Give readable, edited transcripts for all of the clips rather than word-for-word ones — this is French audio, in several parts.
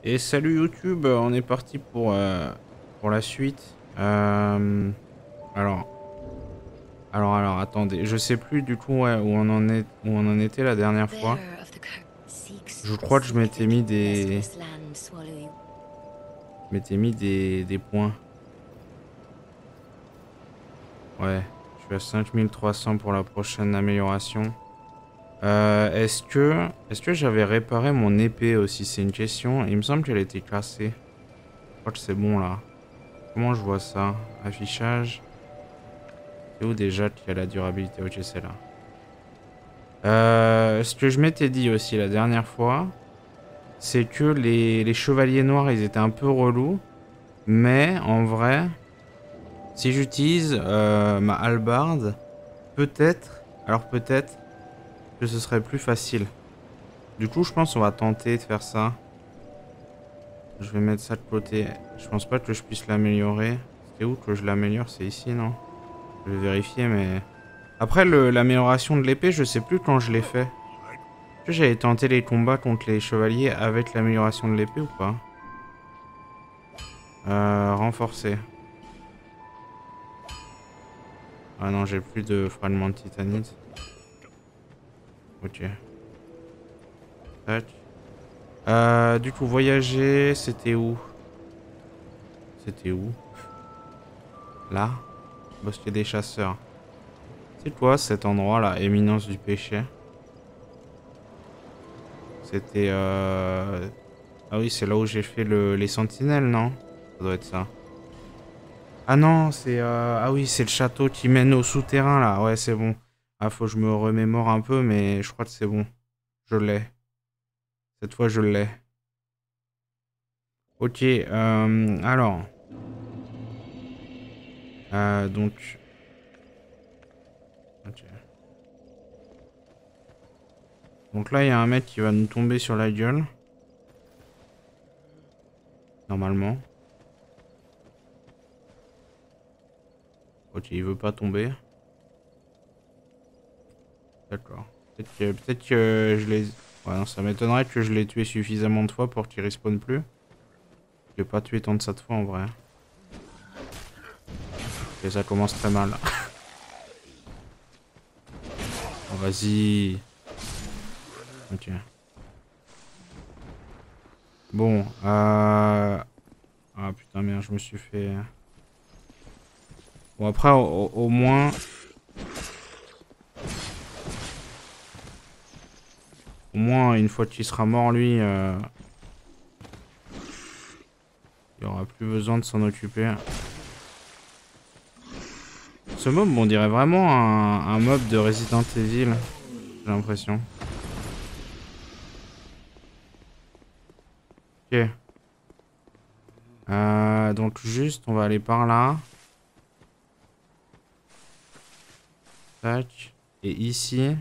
Et salut YouTube, on est parti pour la suite. Alors, alors, attendez, je sais plus du coup ouais, où on en était la dernière fois. Je crois que je m'étais mis des points. Ouais, je suis à 5300 pour la prochaine amélioration. Est-ce que j'avais réparé mon épée aussi? C'est une question. Il me semble qu'elle était cassée. Je crois que c'est bon là. Comment je vois ça? Affichage. C'est où déjà qu'il y a la durabilité? Ok, c'est là. Ce que je m'étais dit aussi la dernière fois, c'est que les chevaliers noirs, ils étaient un peu relous. Mais en vrai, si j'utilise ma hallebarde, peut-être que ce serait plus facile. Du coup, je pense qu'on va tenter de faire ça. Je vais mettre ça de côté. Je pense pas que je puisse l'améliorer. C'est où que je l'améliore? C'est ici, non? Je vais vérifier, mais... Après, l'amélioration de l'épée, je sais plus quand je l'ai fait. Est-ce que j'avais tenté les combats contre les chevaliers avec l'amélioration de l'épée ou pas? Renforcer. Ah non, j'ai plus de fragments de titanite. Ok. Tac. Du coup, voyager, c'était où? C'était où? Là? Bosquet des chasseurs. C'est quoi cet endroit là? Éminence du péché. C'était Ah oui, c'est là où j'ai fait les sentinelles, non? Ça doit être ça. Ah non, c'est... Ah oui, c'est le château qui mène au souterrain, là. Ouais, c'est bon. Ah, faut que je me remémore un peu, mais je crois que c'est bon. Je l'ai. Cette fois, je l'ai. Ok, alors... donc... Ok. Donc là, il y a un mec qui va nous tomber sur la gueule. Normalement. Ok, il veut pas tomber. D'accord. Peut-être que je l'ai... Ouais, non, ça m'étonnerait que je l'ai tué suffisamment de fois pour qu'il respawn plus. Je l'ai pas tué tant de cette fois, en vrai. Et ça commence très mal. Oh, vas-y. Ok. Bon, Ah putain, merde, je me suis fait... Bon, après, au moins... Au moins, une fois qu'il sera mort, lui... Il aura plus besoin de s'en occuper. Ce mob, on dirait vraiment un mob de Resident Evil. J'ai l'impression. Ok. Donc juste, on va aller par là. Tac. Et ici...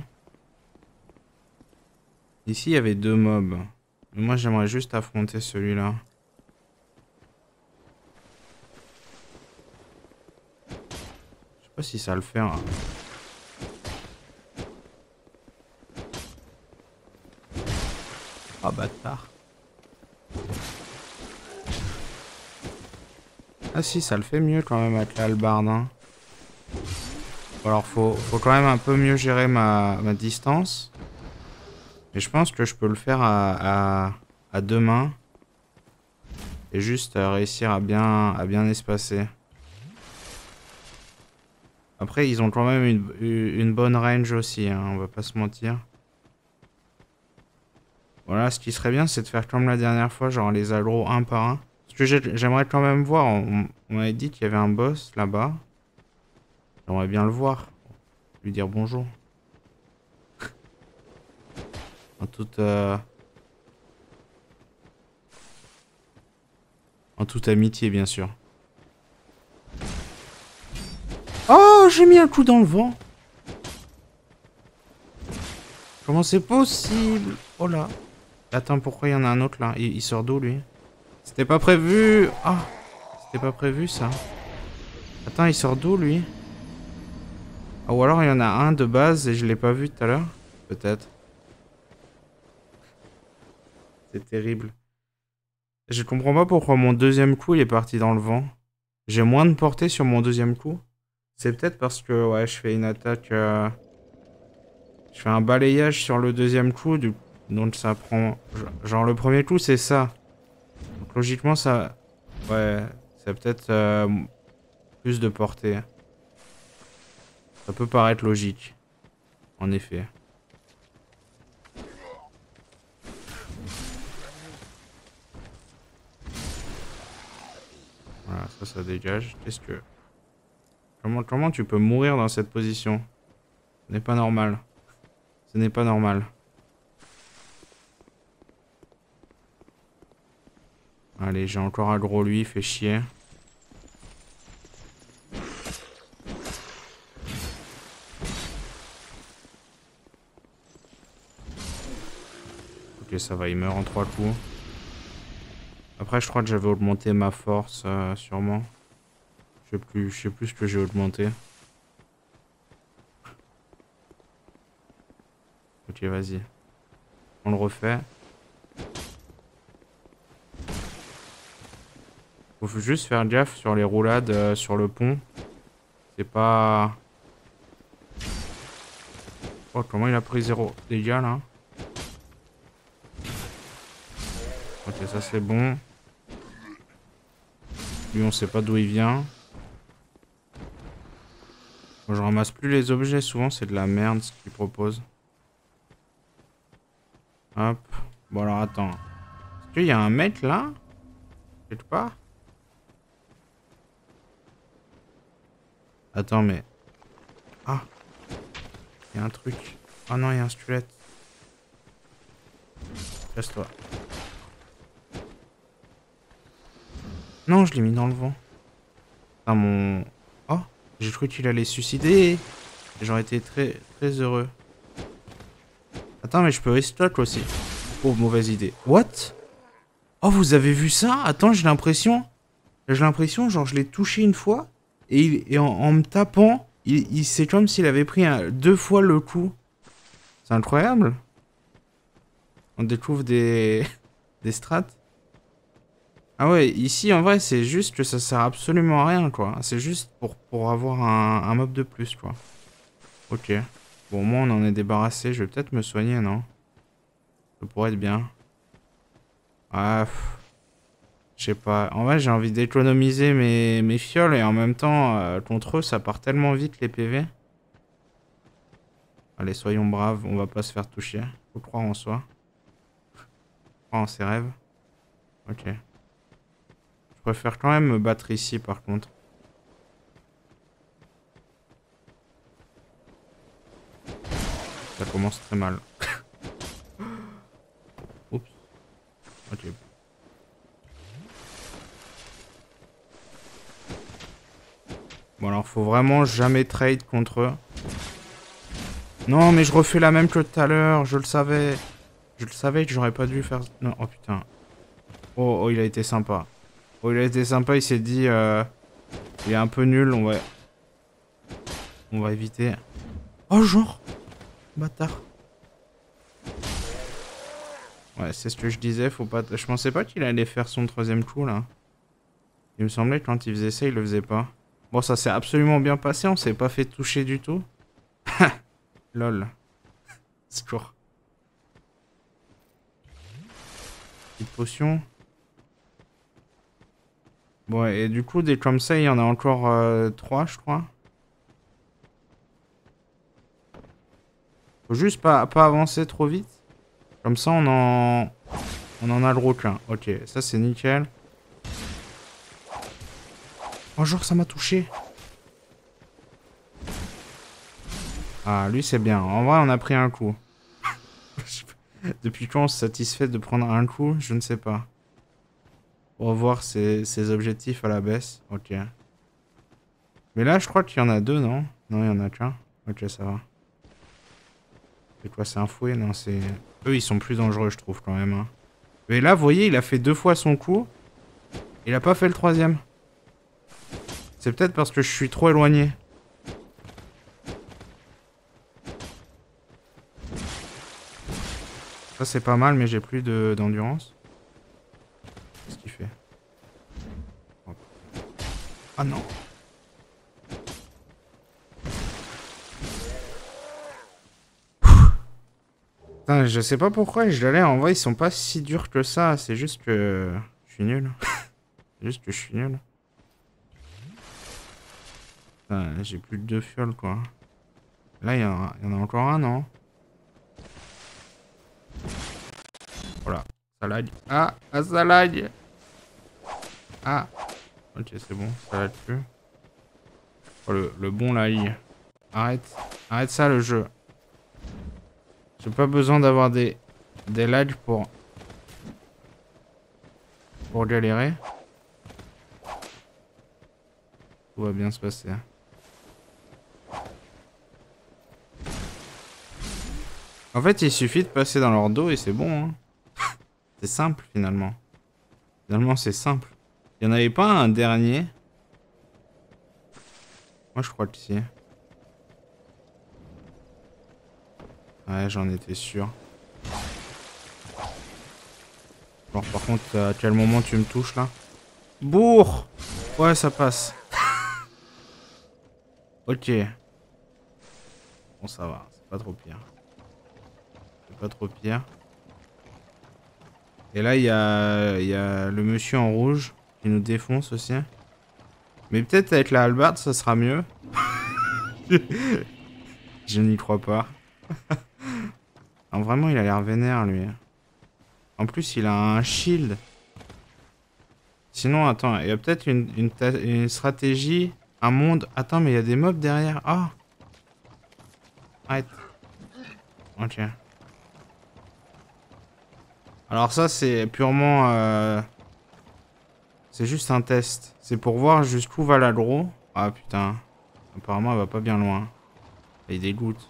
Ici, il y avait deux mobs. Moi, j'aimerais juste affronter celui-là. Je sais pas si ça le fait. Hein. Ah, bâtard. Ah si, ça le fait mieux quand même avec la hallebarde. Hein. Bon, alors, faut quand même un peu mieux gérer ma distance. Mais je pense que je peux le faire à deux mains. Et juste réussir à bien espacer. Après, ils ont quand même une bonne range aussi, hein, on va pas se mentir. Voilà, ce qui serait bien, c'est de faire comme la dernière fois, genre les agros un par un. Parce que j'aimerais quand même voir, on m'avait dit qu'il y avait un boss là-bas. J'aimerais bien le voir. Lui dire bonjour. En toute, en toute amitié, bien sûr. Oh, j'ai mis un coup dans le vent. Comment c'est possible? Oh là. Attends, pourquoi il y en a un autre là? Il sort d'où lui? C'était pas prévu. Ah, c'était pas prévu ça. Attends, il sort d'où lui? Ah, ou alors il y en a un de base et je l'ai pas vu tout à l'heure? Peut-être. C'est terrible. Je comprends pas pourquoi mon deuxième coup il est parti dans le vent. J'ai moins de portée sur mon deuxième coup. C'est peut-être parce que ouais, je fais une attaque... Je fais un balayage sur le deuxième coup, donc ça prend... Genre le premier coup c'est ça. Donc logiquement ça... Ouais, ça a peut-être plus de portée. Ça peut paraître logique. En effet. Voilà, ça dégage. Qu'est-ce que... Comment tu peux mourir dans cette position? Ce n'est pas normal. Ce n'est pas normal. Allez, j'ai encore aggro lui, il fait chier. Ok, ça va, il meurt en 3 coups. Après, je crois que j'avais augmenté ma force, sûrement. Je sais plus ce que j'ai augmenté. Ok, vas-y. On le refait. Faut juste faire gaffe sur les roulades sur le pont. C'est pas... Oh, comment il a pris 0 dégâts, là? Ok, ça c'est bon. Lui, on sait pas d'où il vient. Moi, je ramasse plus les objets, souvent c'est de la merde ce qu'il propose. Hop. Bon alors attends. Est-ce qu'il y a un mec là? Quelque part? Attends mais... Ah. Il y a un truc. Ah non, il y a un squelette. Casse-toi. Non, je l'ai mis dans le vent. Ah mon... Oh. J'ai cru qu'il allait se suicider. J'aurais été très heureux. Attends mais je peux restock aussi. Oh, mauvaise idée. What? Oh, vous avez vu ça? Attends, j'ai l'impression... genre, je l'ai touché une fois. Et en me tapant, c'est comme s'il avait pris 2 fois le coup. C'est incroyable. On découvre des... des strats. Ah ouais, ici, en vrai, c'est juste que ça sert absolument à rien, quoi. C'est juste pour avoir un mob de plus, quoi. Ok. Bon, moi, on en est débarrassé. Je vais peut-être me soigner, non? Ça pourrait être bien. Ah... Je sais pas. En vrai, j'ai envie d'économiser mes fioles et en même temps, contre eux, ça part tellement vite les PV. Allez, soyons braves, on va pas se faire toucher. Faut croire en soi. Croire en ses rêves. Ok. Je préfère quand même me battre ici par contre. Ça commence très mal. Oups. Ok. Bon alors, faut vraiment jamais trade contre eux. Non, mais je refais la même que tout à l'heure, je le savais. Je le savais que j'aurais pas dû faire... Non, oh putain. Oh, il a été sympa. Oh, il a été sympa, il s'est dit... il est un peu nul, on va éviter. Oh, genre bâtard. Ouais, c'est ce que je disais, faut pas... Je pensais pas qu'il allait faire son troisième coup, là. Il me semblait que quand il faisait ça, il le faisait pas. Bon, ça s'est absolument bien passé, on s'est pas fait toucher du tout. Lol. Score. Petite potion. Bon, et du coup, des comme ça, il y en a encore 3, je crois. Faut juste pas avancer trop vite. Comme ça, on en a le requin. Ok, ça c'est nickel. Oh, genre, ça m'a touché. Ah, lui, c'est bien. En vrai, on a pris un coup. Depuis quand on se satisfait de prendre un coup, je ne sais pas. Pour revoir ses objectifs à la baisse. Ok. Mais là, je crois qu'il y en a 2, non? Non, il y en a qu'un. Ok, ça va. C'est quoi, c'est un fouet? Non, c'est... Eux, ils sont plus dangereux, je trouve, quand même. Hein. Mais là, vous voyez, il a fait 2 fois son coup. Il a pas fait le troisième. C'est peut-être parce que je suis trop éloigné. Ça, c'est pas mal, mais j'ai plus d'endurance. Ah non. Putain, je sais pas pourquoi je l'ai. En vrai, ils sont pas si durs que ça. C'est juste que je suis nul. C'est juste que je suis nul. Putain, j'ai plus de deux fioles, quoi. Là, il y en a encore un, non? Voilà. Ça lag. Ah, ah, ça lag. Ah. Ok, c'est bon. Ça lag plus. Oh, le bon lag. Arrête. Arrête ça, le jeu. J'ai pas besoin d'avoir des lags pour galérer. Tout va bien se passer. En fait, il suffit de passer dans leur dos et c'est bon. Hein. C'est simple, finalement. Finalement, c'est simple. Il y en avait pas un dernier? Moi, je crois que si. Ouais, j'en étais sûr. Bon, par contre, à quel moment tu me touches, là? Bourre! Ouais, ça passe. Ok. Bon, ça va. C'est pas trop pire. C'est pas trop pire. Et là, il y a le monsieur en rouge qui nous défonce aussi. Mais peut-être avec la hallebarde, ça sera mieux. Je n'y crois pas. Non, vraiment, il a l'air vénère, lui. En plus, il a un shield. Sinon, attends, il y a peut-être une stratégie, un monde... Attends, mais il y a des mobs derrière. Ah! Arrête. Ok. Alors ça, c'est purement... C'est juste un test. C'est pour voir jusqu'où va l'aggro. Ah, putain. Apparemment, elle va pas bien loin. Il dégoûte.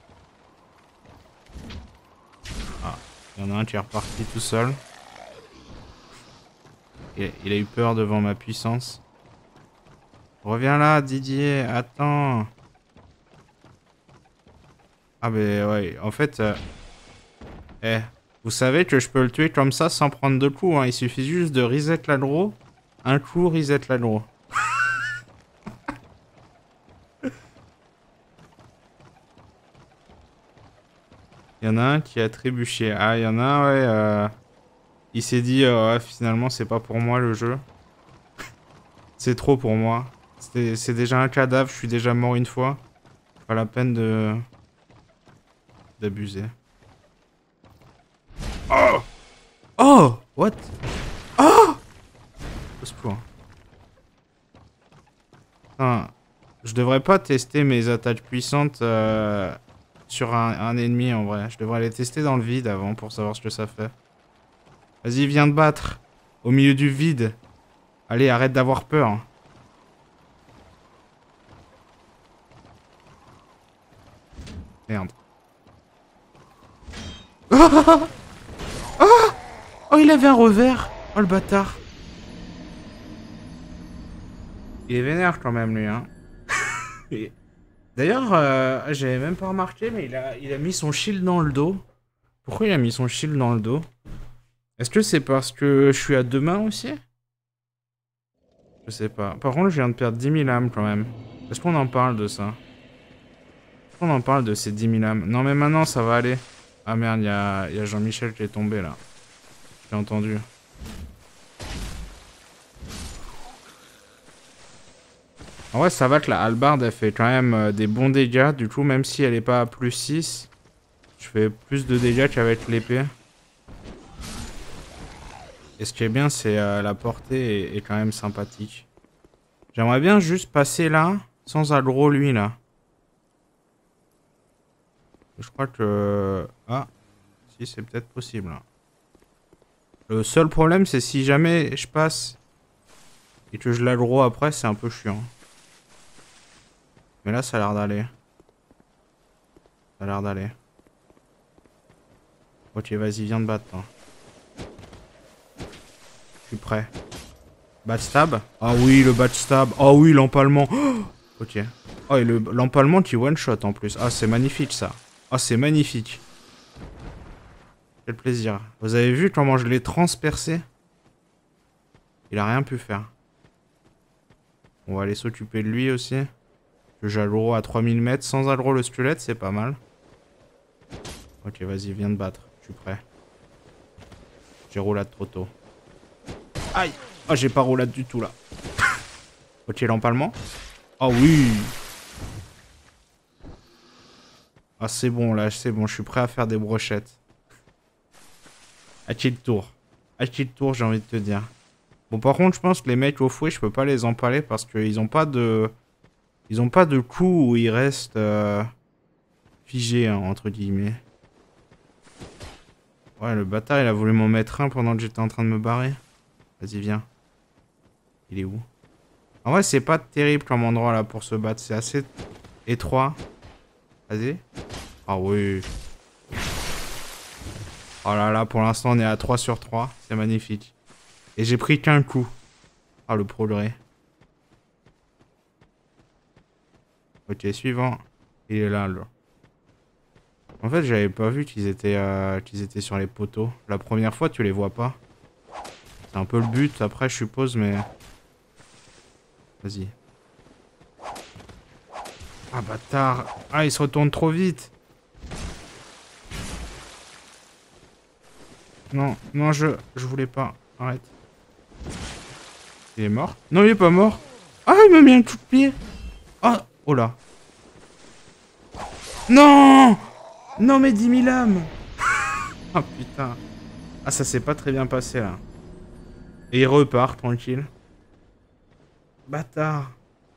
Ah, il y en a un qui est reparti tout seul. Il a eu peur devant ma puissance. Reviens là, Didier. Attends. Ah, ben ouais. En fait... Eh, vous savez que je peux le tuer comme ça sans prendre de coups. Hein. Il suffit juste de reset l'aggro. Un coup, reset l'aggro. Il y en a un qui a trébuché. Ah, il y en a un, ouais. Il s'est dit, ouais, finalement, c'est pas pour moi le jeu. C'est trop pour moi. C'est déjà un cadavre, je suis déjà mort une fois. Pas la peine d'abuser. Oh! Oh! What? Oh! Au secours. Putain, je devrais pas tester mes attaques puissantes sur un ennemi en vrai. Je devrais les tester dans le vide avant pour savoir ce que ça fait. Vas-y, viens te battre. Au milieu du vide. Allez, arrête d'avoir peur. Merde. Oh, oh, il avait un revers. Oh, le bâtard. Il est vénère quand même, lui, hein. D'ailleurs, j'avais même pas remarqué, mais il a mis son shield dans le dos. Pourquoi il a mis son shield dans le dos? Est-ce que c'est parce que je suis à deux mains aussi? Je sais pas. Par contre, je viens de perdre 10 000 âmes quand même. Est-ce qu'on en parle de ça? Est-ce qu'on en parle de ces 10 000 âmes? Non, mais maintenant, ça va aller. Ah merde, il y a Jean-Michel qui est tombé là. J'ai entendu. En vrai, ça va que la hallebarde, elle fait quand même des bons dégâts. Du coup, même si elle est pas à plus 6, je fais plus de dégâts qu'avec l'épée. Et ce qui est bien, c'est la portée est quand même sympathique. J'aimerais bien juste passer là, sans aggro lui là. Je crois que... Ah, si c'est peut-être possible. Hein. Le seul problème, c'est si jamais je passe et que je l'aggro après, c'est un peu chiant. Mais là, ça a l'air d'aller. Ça a l'air d'aller. Ok, vas-y, viens te battre. Toi. Je suis prêt. Backstab? Ah oui, le backstab. Ah oui, l'empalement. Oh ok. Oh, et l'empalement qui one-shot en plus. Ah, c'est magnifique ça. Ah, c'est magnifique. Quel plaisir. Vous avez vu comment je l'ai transpercé? Il a rien pu faire. On va aller s'occuper de lui aussi. J'ai Alro à 3000 mètres. Sans Alro le squelette, c'est pas mal. Ok, vas-y, viens de battre. Je suis prêt. J'ai roulade trop tôt. Aïe! Oh, j'ai pas roulade du tout là. Ok, l'empalement. Oh oui! Ah, c'est bon là, c'est bon. Je suis prêt à faire des brochettes. À qui le tour? À qui le tour, j'ai envie de te dire. Bon, par contre, je pense que les mecs au fouet, je peux pas les empaler parce qu'ils ont pas de... Ils ont pas de coup où ils restent figés, hein, entre guillemets. Ouais, le bâtard, il a voulu m'en mettre un pendant que j'étais en train de me barrer. Vas-y, viens. Il est où? En vrai, c'est pas terrible comme endroit là pour se battre. C'est assez étroit. Vas-y. Ah oui. Oh là là, pour l'instant, on est à 3 sur 3. C'est magnifique. Et j'ai pris qu'un coup. Ah, le progrès. Ok, suivant. Il est là, là. En fait, j'avais pas vu qu'ils étaient sur les poteaux. La première fois, tu les vois pas. C'est un peu le but, après, je suppose, mais... Vas-y. Ah, bâtard. Ah, il se retourne trop vite. Non, non, je voulais pas. Arrête. Il est mort? Non, il est pas mort. Ah, il m'a mis un coup de pied. Ah, oh là. Non! Non, mais 10 000 âmes. Ah, putain. Ah, ça s'est pas très bien passé, là. Et il repart, tranquille. Bâtard.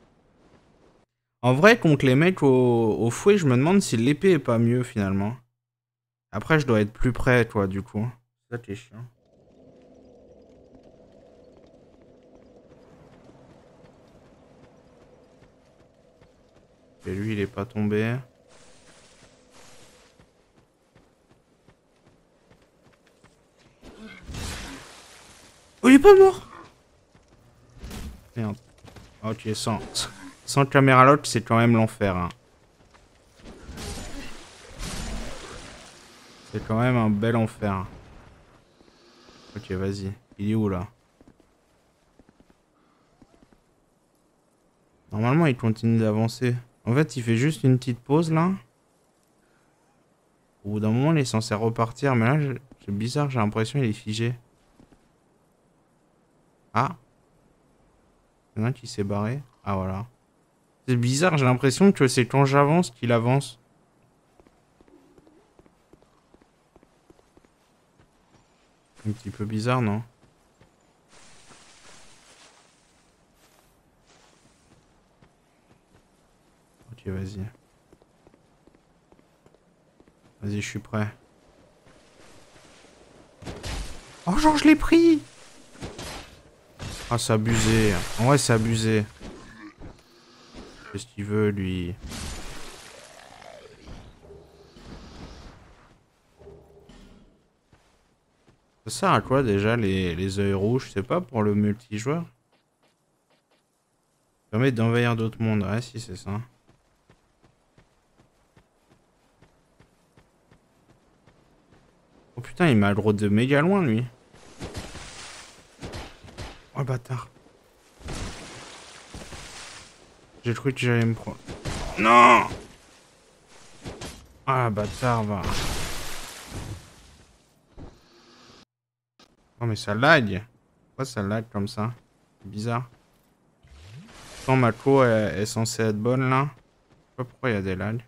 En vrai, contre les mecs au fouet, je me demande si l'épée est pas mieux, finalement. Après, je dois être plus près, toi, du coup. Ça, t'es chiant. Et lui, il est pas tombé. Oh, il est pas mort! Merde. Ok, sans caméra lock, c'est quand même l'enfer, hein. C'est quand même un bel enfer. Ok, vas-y. Il est où, là? Normalement, il continue d'avancer. En fait, il fait juste une petite pause, là. Au bout d'un moment, il est censé repartir. Mais là, c'est bizarre, j'ai l'impression qu'il est figé. Ah. Il y en a un qui s'est barré. Ah, voilà. C'est bizarre, j'ai l'impression que c'est quand j'avance qu'il avance. Un petit peu bizarre, non? Ok, vas-y. Vas-y, je suis prêt. Oh, genre, je l'ai pris! Ah, c'est abusé. En vrai, c'est abusé. Qu'est-ce qu'il veut, lui? Ça sert à quoi, déjà, les œils rouges? C'est pas pour le multijoueur? Ça permet d'envahir d'autres mondes. Ouais, si, c'est ça. Oh putain, il m'a le de méga loin, lui. Oh, bâtard. J'ai cru que j'allais me prendre. Non! Ah, bâtard, va. Oh, mais ça lag. Pourquoi ça lag comme ça? C'est bizarre. Pourtant, ma co est censée être bonne, là. Je sais pas pourquoi il y a des lags.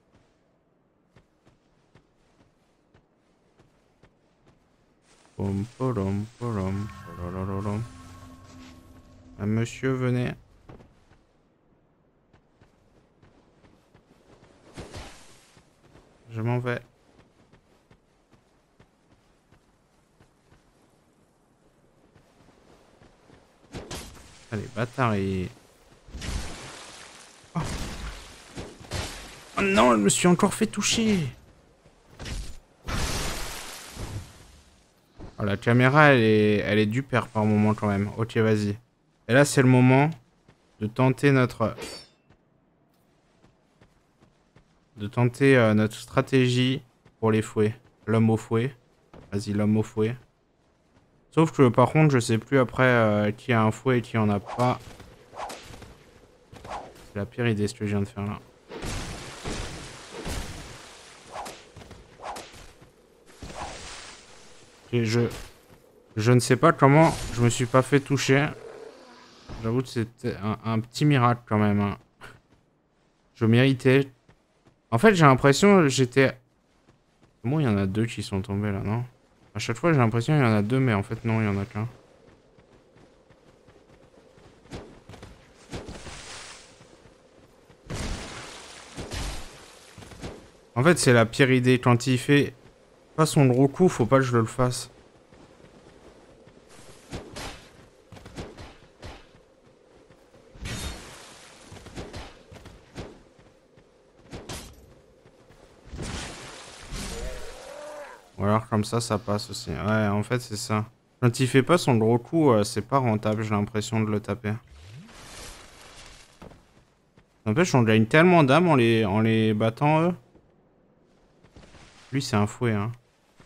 Pom, polom, polom, pololololom. Monsieur, venez. Je m'en vais. Allez, bâtard, il... Oh. Oh non, je me suis encore fait toucher. Oh, la caméra, elle est du père par moment quand même. Ok, vas-y. Et là, c'est le moment de tenter notre... notre stratégie pour les fouets. L'homme au fouet. Vas-y, l'homme au fouet. Sauf que par contre, je sais plus après qui a un fouet et qui en a pas. C'est la pire idée ce que je viens de faire là. Et je ne sais pas comment je me suis pas fait toucher. J'avoue que c'était un petit miracle quand même. Hein. Je méritais. En fait, j'ai l'impression j'étais... Bon, il y en a 2 qui sont tombés là, non? À chaque fois, j'ai l'impression qu'il y en a 2, mais en fait, non, il y en a qu'un. En fait, c'est la pire idée. Quand il fait pas son gros coup, faut pas que je le fasse. Ou alors comme ça passe aussi. Ouais, en fait, c'est ça. Quand il fait pas son gros coup, c'est pas rentable, j'ai l'impression de le taper. N'empêche, on gagne tellement d'âme en les battant, eux. Lui, c'est un fouet, hein.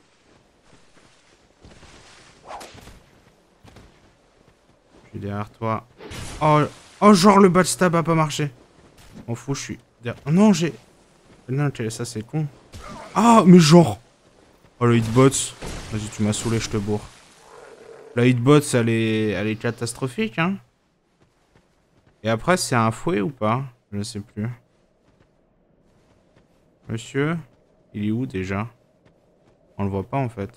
Je suis derrière toi. Oh, oh, genre le backstab a pas marché. M'en fous, je suis derrière... Oh non, j'ai... Non, ça c'est con. Ah, mais genre... Oh, le hitbox. Vas-y, tu m'as saoulé, je te bourre. La hitbox, elle est catastrophique, hein. Et après, c'est un fouet ou pas? Je ne sais plus. Monsieur, il est où déjà? On le voit pas en fait.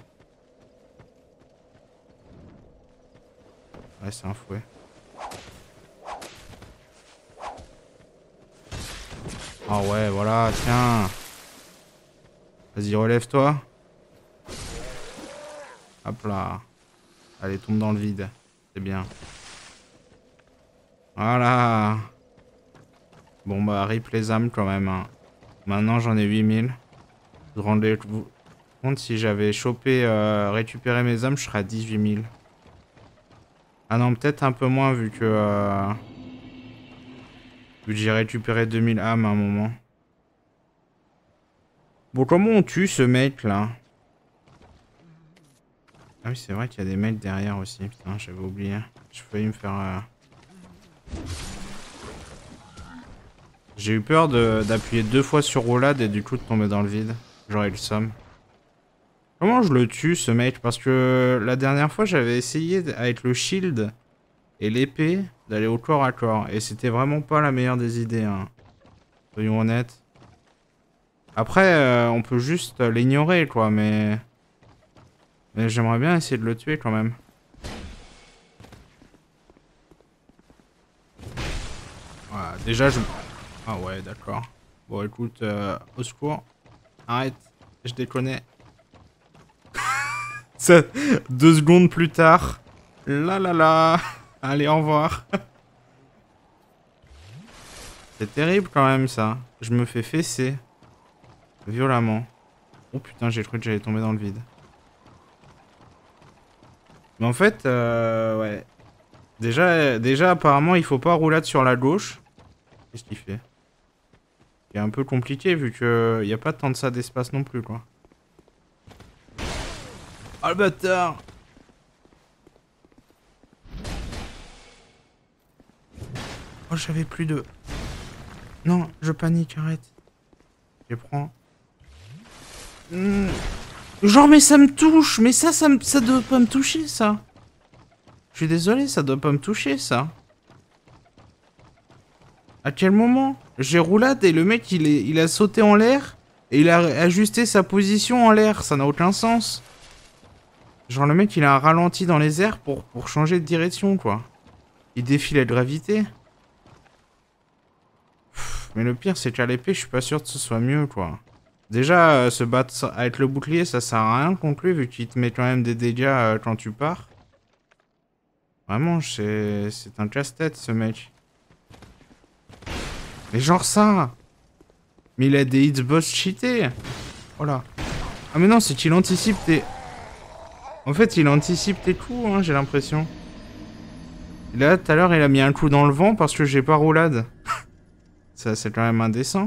Ouais, c'est un fouet. Ah ouais, voilà, tiens. Vas-y, relève-toi. Hop là. Allez, tombe dans le vide. C'est bien. Voilà. Bon bah, rip les âmes quand même. Hein. Maintenant, j'en ai 8000. Vous vous rendez compte, si j'avais chopé, récupéré mes âmes, je serais à 18 000. Ah non, peut-être un peu moins vu que j'ai récupéré 2000 âmes à un moment. Bon, comment on tue ce mec là? Ah oui, c'est vrai qu'il y a des mecs derrière aussi. Putain, j'avais oublié. J'ai failli me faire... J'ai eu peur d'appuyer 2 fois sur roulade et du coup de tomber dans le vide. J'aurais eu le somme. Comment je le tue ce mec? Parce que la dernière fois j'avais essayé avec le shield et l'épée d'aller au corps à corps. Et c'était vraiment pas la meilleure des idées. Hein. Soyons honnêtes. Après, on peut juste l'ignorer quoi, mais j'aimerais bien essayer de le tuer quand même. Voilà, déjà je... Ah ouais, d'accord. Bon, écoute, au secours. Arrête, je déconne. Ça, 2 secondes plus tard. Là là là. Allez, au revoir. C'est terrible quand même ça. Je me fais fesser. Violemment. Oh putain, j'ai cru que j'allais tomber dans le vide. Mais en fait, ouais. Déjà, apparemment, il faut pas roulade sur la gauche. Qu'est-ce qu'il fait? C'est un peu compliqué vu que y a pas tant de ça d'espace non plus, quoi. Oh le bâtard! Oh, j'avais plus de... Non, je panique, arrête. Je prends... Genre, mais ça me touche! Mais ça doit pas me toucher, ça! Je suis désolé, ça doit pas me toucher, ça. À quel moment? J'ai roulade et le mec, il a sauté en l'air et il a ajusté sa position en l'air. Ça n'a aucun sens. Genre, le mec, il a un ralenti dans les airs pour changer de direction, quoi. Il défie la gravité. Mais le pire, c'est qu'à l'épée, je suis pas sûr que ce soit mieux, quoi. Déjà, se battre avec le bouclier, ça sert à rien contre lui, vu qu'il te met quand même des dégâts quand tu pars. Vraiment, c'est un casse-tête, ce mec. Mais genre ça! Mais il a des hitbox cheatés! Oh là! Ah mais non, c'est qu'il anticipe tes... En fait, il anticipe tes coups, hein, j'ai l'impression. Là, tout à l'heure, il a mis un coup dans le vent parce que j'ai pas roulade. Ça, c'est quand même indécent.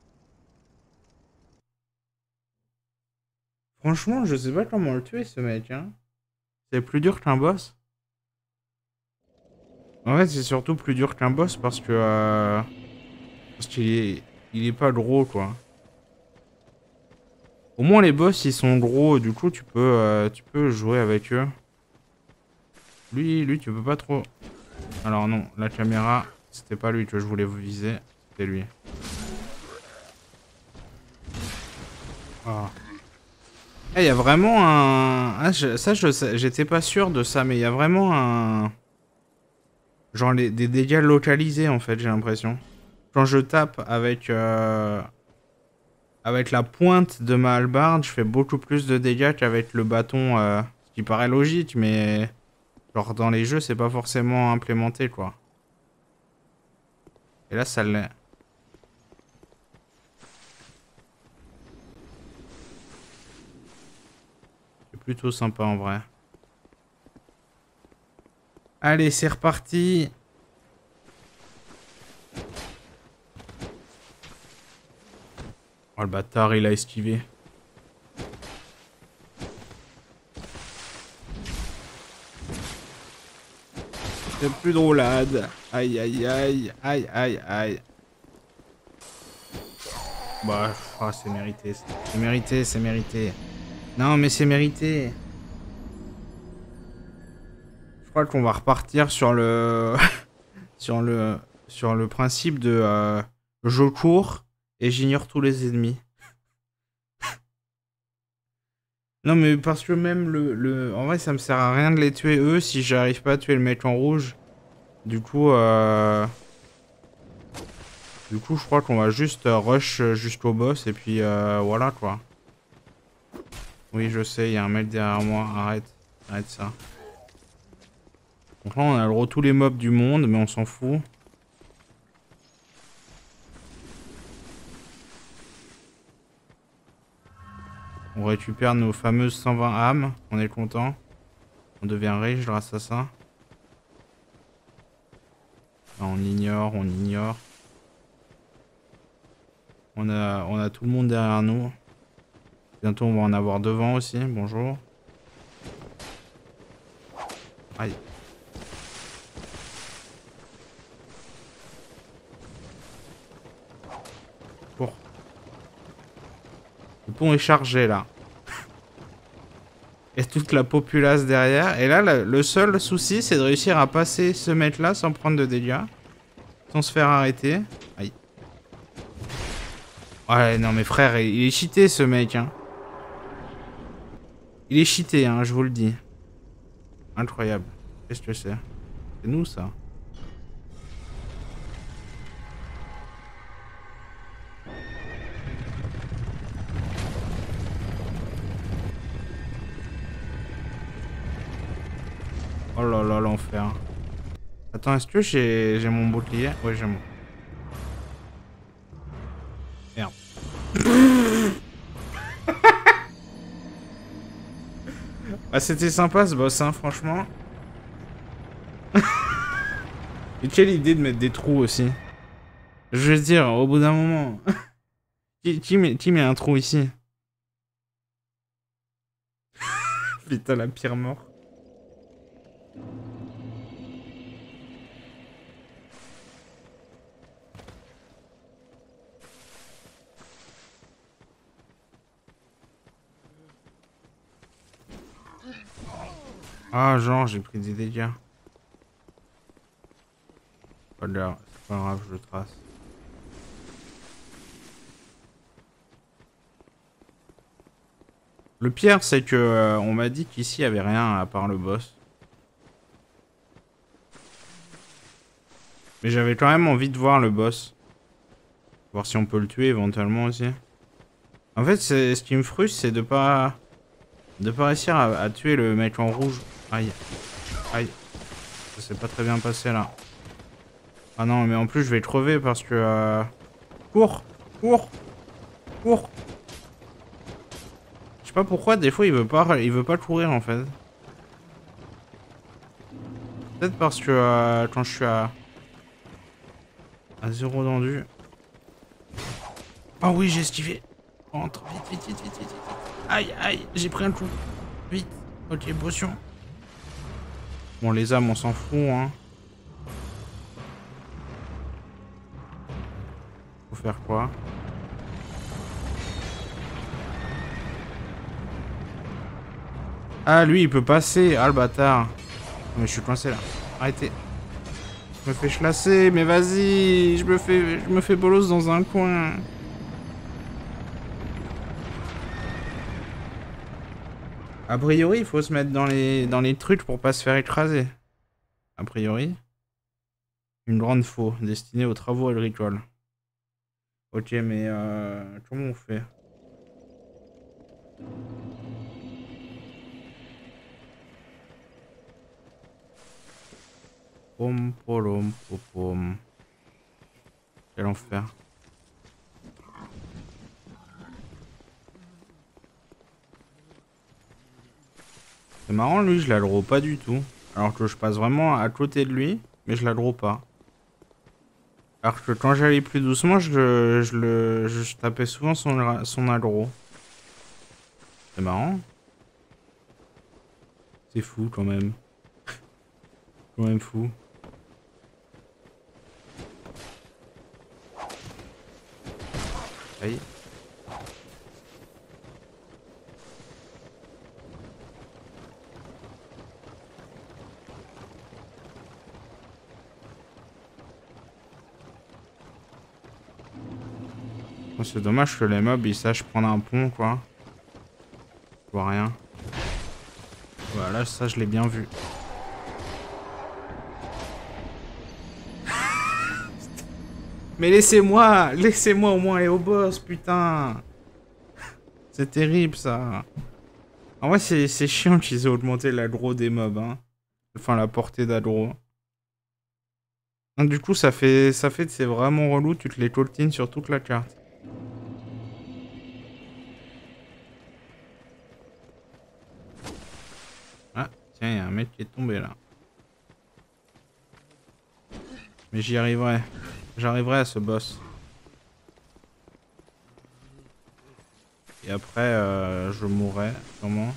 Franchement, je sais pas comment le tuer, ce mec, hein. C'est plus dur qu'un boss. En fait, c'est surtout plus dur qu'un boss parce que... Parce il est pas gros, quoi. Au moins, les boss, ils sont gros. Du coup, tu peux jouer avec eux. Lui, tu peux pas trop... Alors non, la caméra, c'était pas lui que je voulais vous viser. C'était lui. Ah. Il y a vraiment un... Ah, j'étais pas sûr de ça, mais il y a vraiment un... Genre des dégâts localisés, en fait, j'ai l'impression. Quand je tape avec la pointe de ma hallebarde, je fais beaucoup plus de dégâts qu'avec le bâton, ce qui paraît logique, mais... Genre, dans les jeux, c'est pas forcément implémenté, quoi. Et là, ça l'est. C'est plutôt sympa, en vrai. Allez, c'est reparti. Oh, le bâtard, il a esquivé. C'est plus drôlade. Aïe, aïe, aïe. Aïe, aïe, aïe. Bah, oh, c'est mérité. C'est mérité, c'est mérité. Non, mais c'est mérité. Je crois qu'on va repartir sur le... sur le principe de... je cours et j'ignore tous les ennemis. Non, mais parce que même en vrai, ça me sert à rien de les tuer eux si j'arrive pas à tuer le mec en rouge. Du coup, je crois qu'on va juste rush jusqu'au boss et puis voilà quoi. Oui, je sais, il y a un mec derrière moi. Arrête ça. Donc là, on a tous les mobs du monde, mais on s'en fout. On récupère nos fameuses 120 âmes. On est content. On devient riche grâce à ça. Là, on ignore. On a tout le monde derrière nous. Bientôt, on va en avoir devant aussi. Bonjour. Aïe. Cours. Le pont est chargé, là. Et toute la populace derrière. Et là, le seul souci, c'est de réussir à passer ce mec-là sans prendre de dégâts. Sans se faire arrêter. Aïe. Ouais, non mais frère, il est cheaté ce mec, hein. Il est cheaté, hein, je vous le dis. Incroyable. Qu'est-ce que c'est? C'est nous, ça. Oh là là, l'enfer. Attends, est-ce que j'ai mon bouclier? Ouais, j'ai mon... Merde. Ah, c'était sympa ce boss, hein, franchement. Et quelle idée de mettre des trous aussi. Je veux dire, au bout d'un moment... qui met un trou ici? Putain, la pire mort. Ah, genre, j'ai pris des dégâts. Pas grave, c'est pas grave, je trace. Le pire, c'est que on m'a dit qu'ici, il n'y avait rien à part le boss. Mais j'avais quand même envie de voir le boss. Voir si on peut le tuer éventuellement aussi. En fait, ce qui me frustre, c'est de pas réussir à tuer le mec en rouge. Aïe. Aïe. Ça s'est pas très bien passé là. Ah non, mais en plus, je vais crever parce que... Cours. Cours. Cours. Je sais pas pourquoi, des fois, il veut pas courir en fait. Peut-être parce que quand je suis à 0 dendu. Oh oui, j'ai esquivé. Rentre, vite. Aïe, aïe, j'ai pris un coup. Vite. Ok, potion. Bon, les âmes, on s'en fout, hein. faire quoi? Ah, lui, il peut passer. Ah, le bâtard. Mais je suis coincé là. Arrêtez. Je me fais chlasser, mais vas-y. Je me fais bolos dans un coin. A priori, il faut se mettre dans les trucs pour pas se faire écraser. A priori. Une grande faux destinée aux travaux agricoles. Ok, mais comment on fait? Pom polom popom. Quel enfer. C'est marrant, lui, je l'aggro pas du tout. Alors que je passe vraiment à côté de lui, mais je l'aggro pas. Alors que quand j'allais plus doucement, je tapais souvent son aggro. C'est marrant. C'est fou quand même. Quand même fou. Aïe. Oh, c'est dommage que les mobs ils sachent prendre un pont quoi. Je vois rien. Voilà, ça je l'ai bien vu. Mais laissez-moi au moins aller au boss, putain. C'est terrible ça. En vrai, c'est chiant qu'ils aient augmenté l'aggro des mobs, hein. Enfin, la portée d'aggro. Du coup, c'est vraiment relou, tu te les coltines sur toute la carte. Ah, tiens, il y a un mec qui est tombé là. Mais j'y arriverai. J'arriverai à ce boss. Et après, je mourrai, sûrement.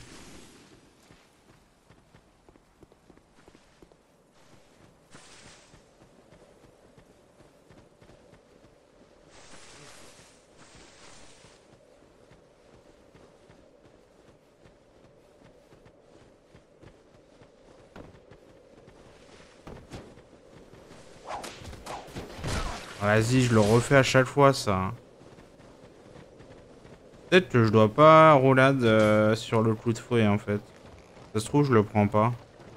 Vas-y, je le refais à chaque fois, ça. Peut-être que je dois pas roulade sur le coup de fouet, en fait. Ça se trouve, je le prends pas.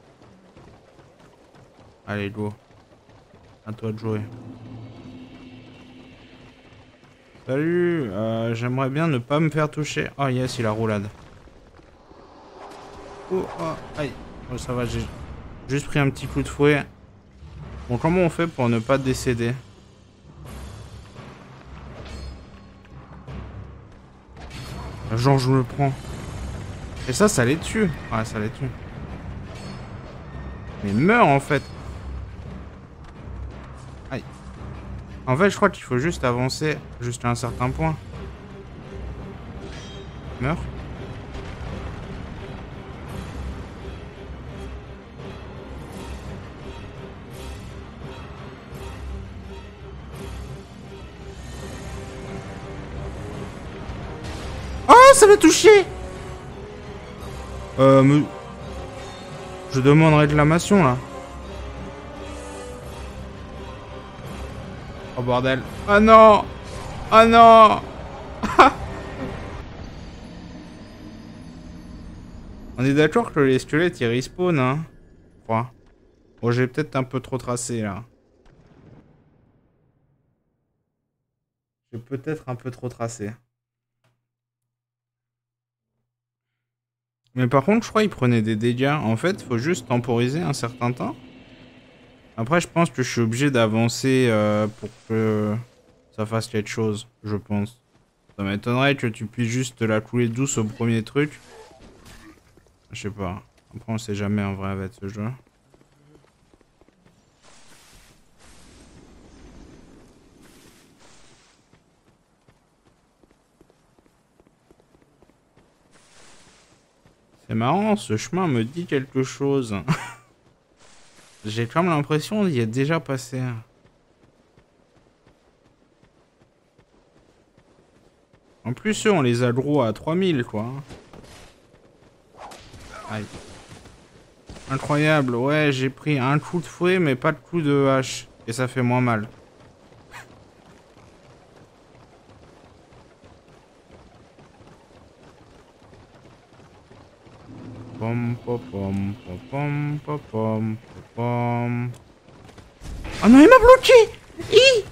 Allez, go. À toi de jouer. Salut, j'aimerais bien ne pas me faire toucher. Oh yes, il a roulade. Oh, oh, aïe. Oh, ça va, j'ai juste pris un petit coup de fouet. Bon, comment on fait pour ne pas décéder? Genre, je me prends. Et ça les tue. Ouais, ça les tue. Mais meurs, en fait. Aïe. En fait, je crois qu'il faut juste avancer jusqu'à un certain point. Meurs. Oh, ça m'a touché. Je demande réclamation, là. Oh, bordel. Ah non. Ah non. On est d'accord que les squelettes, ils respawnent, hein. Je crois. Bon, j'ai peut-être un peu trop tracé, là. J'ai peut-être un peu trop tracé. Mais par contre, je crois qu'il prenait des dégâts. En fait, faut juste temporiser un certain temps. Après, je pense que je suis obligé d'avancer pour que ça fasse quelque chose, je pense. Ça m'étonnerait que tu puisses juste la couler douce au premier truc. Je sais pas. Après, on sait jamais en vrai avec ce jeu. C'est marrant, ce chemin me dit quelque chose. J'ai quand même l'impression d'y être déjà passé. En plus, eux, on les a draw à 3000, quoi. Aïe. Incroyable, ouais, j'ai pris un coup de fouet, mais pas de coup de hache. Et ça fait moins mal. Pom pom pom pom pom pom pom. Oh non, il m'a bloqué! Hi!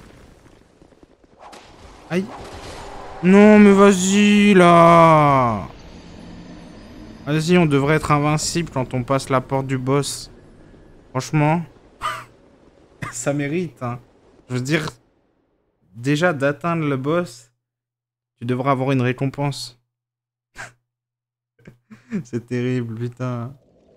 Aïe. Non, mais vas-y, là! Vas-y, on devrait être invincible quand on passe la porte du boss. Franchement, ça mérite, hein. Je veux dire, déjà d'atteindre le boss, tu devrais avoir une récompense. C'est terrible, putain.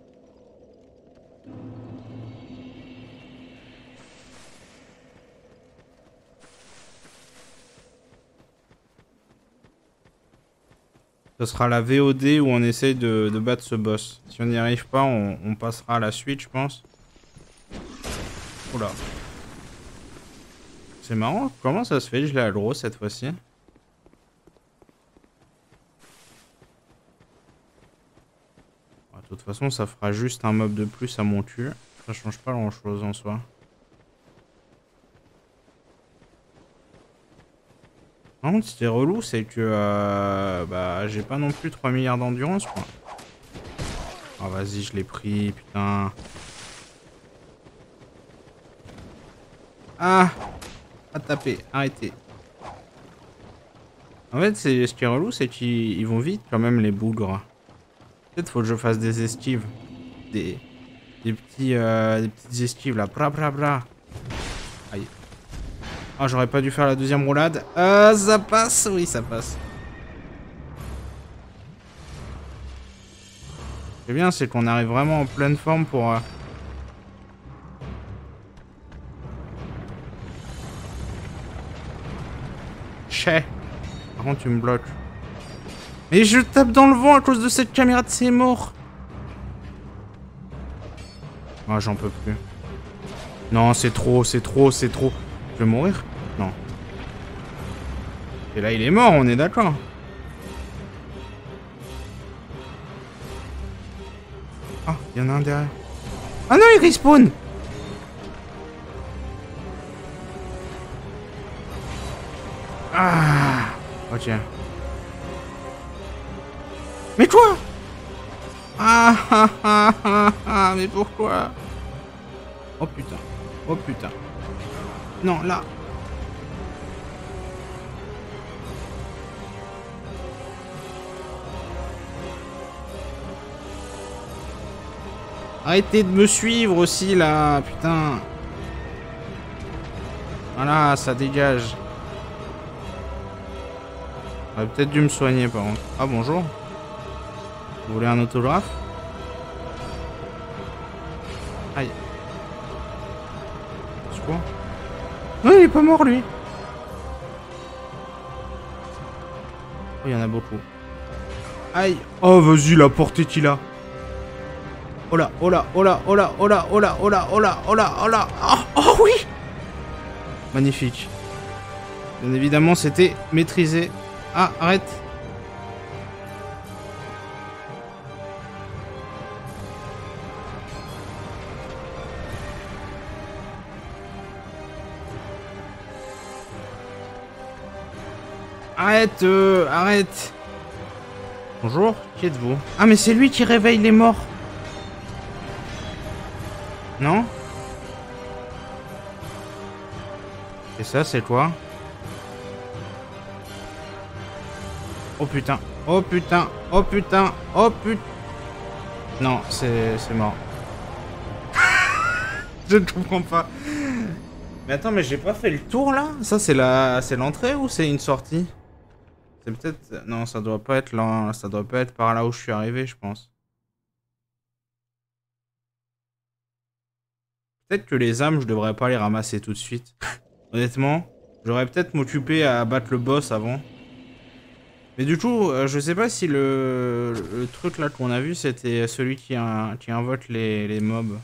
Ce sera la VOD où on essaye de battre ce boss. Si on n'y arrive pas, on passera à la suite, je pense. Oula. C'est marrant, comment ça se fait que je l'ai aggro cette fois-ci? De toute façon, ça fera juste un mob de plus à mon cul. Ça change pas grand-chose en soi. Non, ce qui est relou, c'est que bah, j'ai pas non plus 3 milliards d'endurance, quoi. Ah, vas-y, je l'ai pris, putain. Ah! Pas taper, arrêtez. En fait, ce qui est relou, c'est qu'ils vont vite quand même, les bougres. Peut-être faut que je fasse des esquives. Des petites esquives là. Bra bra bra. Aïe. Ah, j'aurais pas dû faire la deuxième roulade. Ça passe? Oui, ça passe. Ce qui est bien, c'est qu'on arrive vraiment en pleine forme pour... Chais. Par contre, tu me bloques. Mais je tape dans le vent à cause de cette caméra de ses morts. Ah, j'en peux plus. Non, c'est trop, c'est trop, c'est trop. Je vais mourir? Non. Et là, il est mort, on est d'accord. Ah, il y en a un derrière. Ah non, il respawn! Ah! Ok. Mais quoi? Ah ah ah ah ah, mais pourquoi? Oh putain. Oh putain. Non, là. Arrêtez de me suivre aussi là, putain. Voilà, ça dégage. J'aurais peut-être dû me soigner par contre. Ah bonjour. Vous voulez un autographe? Aïe. C'est quoi? Non, il est pas mort lui. Oh, il y en a beaucoup. Aïe. Oh, vas-y, la portée qu'il a. Oh là, oh là, oh là, oh là, oh là, oh là, oh là, oh là, oh là, oh là. Oh, oh oui. Magnifique. Bien évidemment, c'était maîtrisé. Ah, arrête. Arrête, arrête. Bonjour, qui êtes-vous? Ah, mais c'est lui qui réveille les morts. Non? Et ça, c'est quoi? Oh putain, oh putain, oh putain, oh putain. Non, c'est mort. Je ne comprends pas. Mais attends, mais j'ai pas fait le tour là? Ça, c'est l'entrée ou c'est une sortie? C'est peut-être... Non, ça doit pas être là. Ça doit pas être par là où je suis arrivé, je pense. Peut-être que les âmes, je devrais pas les ramasser tout de suite. Honnêtement, j'aurais peut-être m'occuper à battre le boss avant. Mais du coup, je sais pas si le truc là qu'on a vu, c'était celui qui invoque les mobs.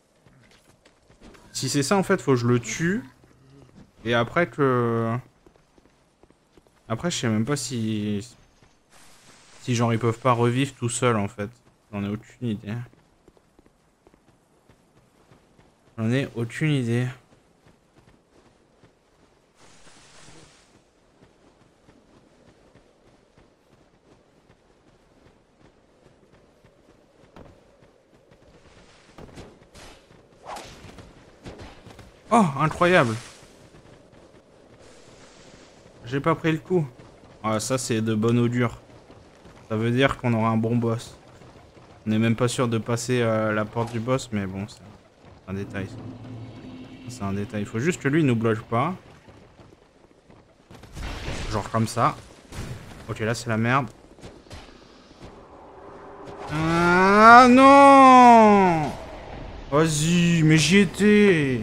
Si c'est ça, en fait, faut que je le tue. Et après que... Après, je sais même pas si... Si genre ils peuvent pas revivre tout seuls en fait. J'en ai aucune idée. J'en ai aucune idée. Oh, incroyable. J'ai pas pris le coup. Ah, ça c'est de bonne augure. Ça veut dire qu'on aura un bon boss. On n'est même pas sûr de passer la porte du boss, mais bon, c'est un détail. C'est un détail. Il faut juste que lui il nous bloque pas. Genre comme ça. Ok, là c'est la merde. Ah non! Vas-y, mais j'y étais.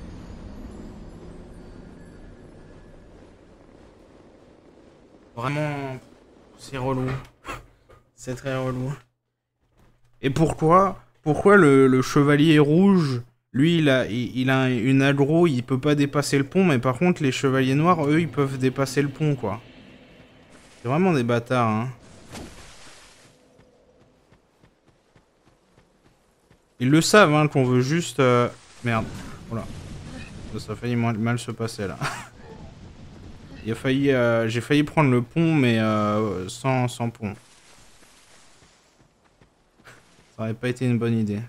Vraiment, c'est relou. C'est très relou. Et pourquoi le chevalier rouge, lui, il a une aggro, il peut pas dépasser le pont, mais par contre, les chevaliers noirs, eux, ils peuvent dépasser le pont, quoi. C'est vraiment des bâtards, hein. Ils le savent, hein, qu'on veut juste... Merde. Voilà. Ça a failli mal se passer, là. Il a failli... J'ai failli prendre le pont, mais sans pont. Ça aurait pas été une bonne idée.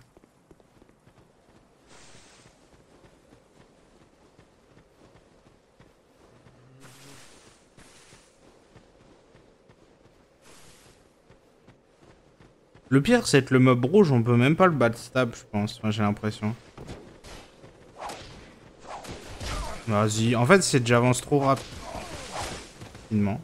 Le pire, c'est que le mob rouge, on peut même pas le backstab, je pense. Enfin, j'ai l'impression. Vas-y. En fait, c'est que j'avance trop rapidement.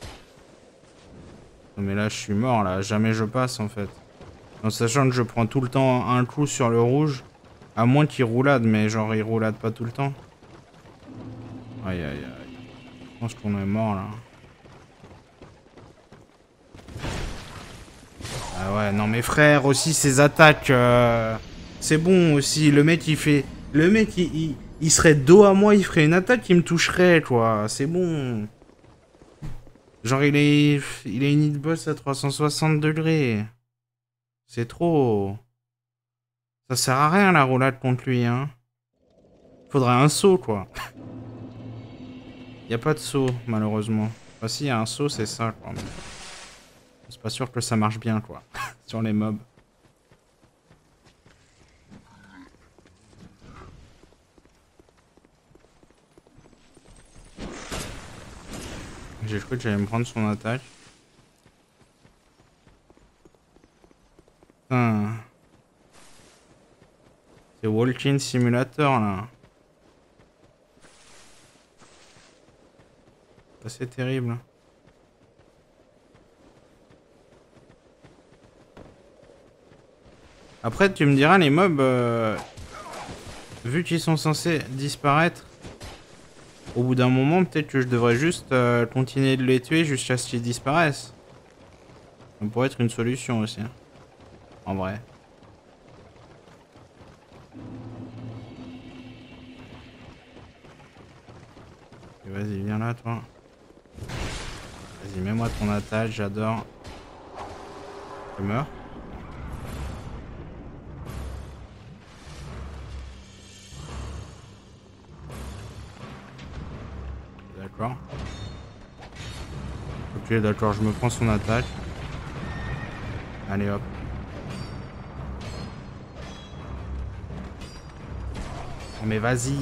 Non, mais là, je suis mort, là. Jamais je passe, en fait. En sachant que je prends tout le temps un coup sur le rouge. À moins qu'il roulade, mais genre, il roulade pas tout le temps. Aïe, aïe, aïe. Je pense qu'on est mort, là. Ah ouais, non, mais frère, aussi, ses attaques... C'est bon, aussi. Le mec, il fait... Le mec, il serait dos à moi, il ferait une attaque qui me toucherait, quoi. C'est bon. Genre, il est une hitbox à 360 degrés. C'est trop. Ça sert à rien, la roulade contre lui, hein. Faudrait un saut, quoi. Y a pas de saut, malheureusement. Enfin, si, y a un saut, c'est ça, quoi. C'est pas sûr que ça marche bien, quoi. Sur les mobs. J'ai cru que j'allais me prendre son attaque. Putain. C'est Walking Simulator, là. C'est terrible. Après, tu me diras, les mobs, vu qu'ils sont censés disparaître, au bout d'un moment, peut-être que je devrais juste continuer de les tuer jusqu'à ce qu'ils disparaissent. Ça pourrait être une solution aussi. Hein. En vrai. Vas-y, viens là, toi. Vas-y, mets-moi ton attaque, j'adore. Je meurs. D'accord. Ok, d'accord, je me prends son attaque. Allez, hop. Oh, mais vas-y.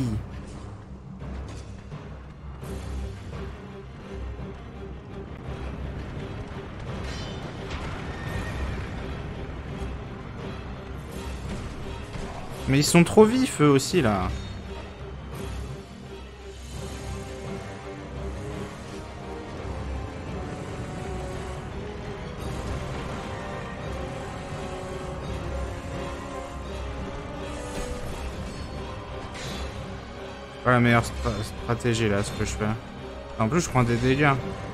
Mais ils sont trop vifs, eux aussi, là. Pas la meilleure stratégie, là, ce que je fais. En plus, je prends des dégâts.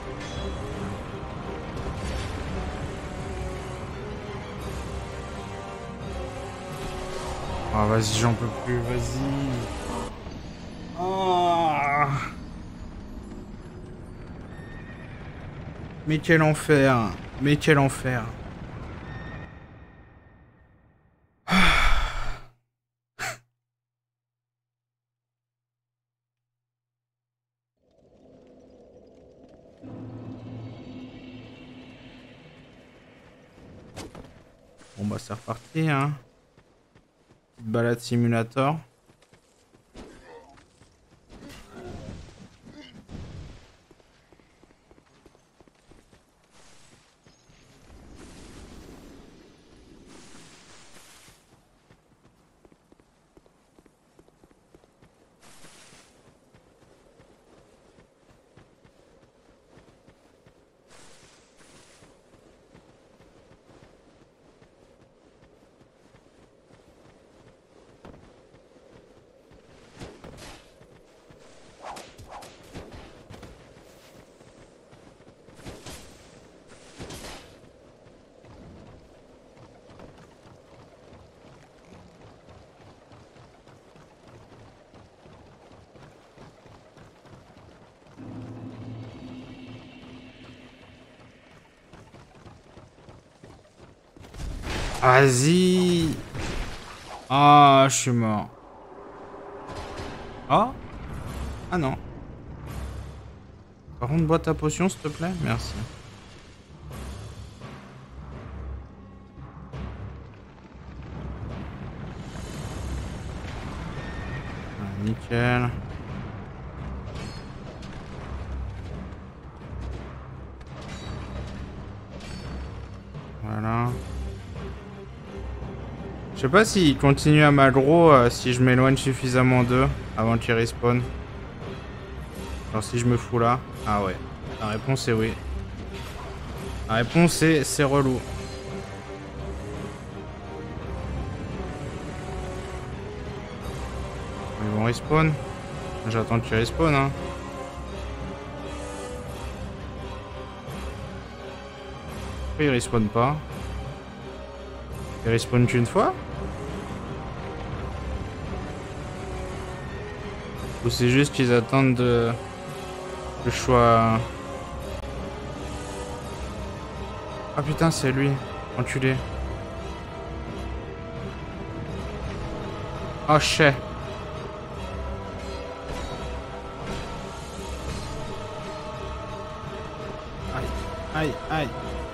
Oh, vas-y, j'en peux plus, vas-y. Oh. Mais quel enfer. Mais quel enfer. Bon bah c'est reparti hein. Petite balade simulator. Vas-y. Ah, je suis mort. Ah. Ah non. Par contre, bois ta potion, s'il te plaît. Merci. Ah, nickel. Voilà. Je sais pas s'il continue à m'aggro si je m'éloigne suffisamment d'eux avant qu'ils respawn. Genre si je me fous là. Ah ouais. La réponse est oui. La réponse est c'est relou. Ils vont respawn. J'attends qu'ils respawn hein. Pourquoi ils respawnent pas? Ils respawnent qu'une fois? Ou c'est juste qu'ils attendent que je sois... Ah putain c'est lui, enculé. Oh chais. Aïe, aïe, aïe.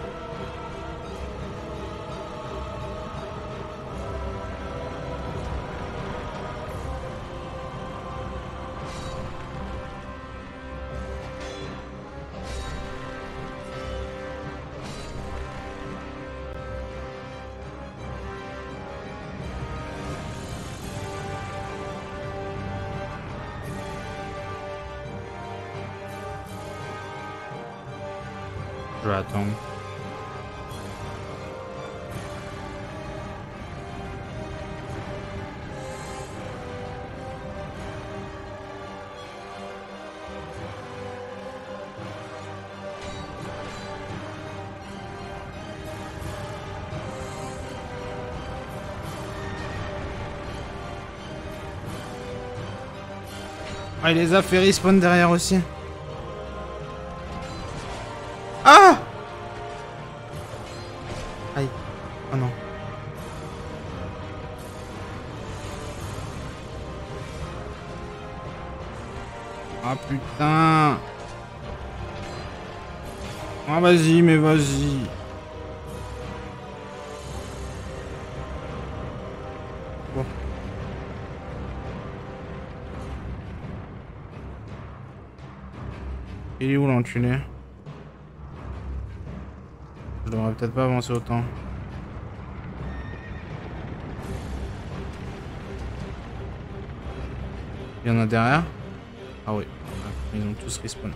Je vais attendre. Ah, il les a fait respawn derrière aussi. Ah! Aïe. Oh non. Ah putain. Ah vas-y, mais vas-y. Bon. Il est où l'enculé? Je devrais peut-être pas avancer autant. Il y en a derrière? Ah oui. Ils ont tous respawn.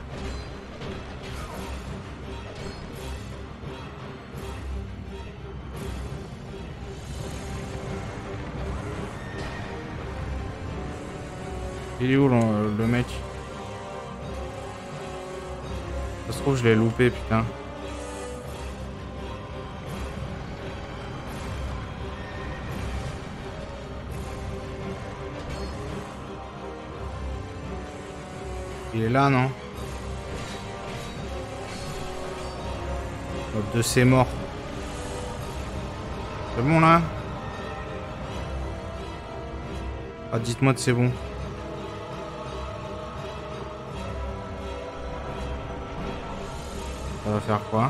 Il est où le mec? Ça se trouve je l'ai loupé putain. Il est là non? De ses morts. C'est bon là? Ah, dites-moi que c'est bon. Ça va faire quoi?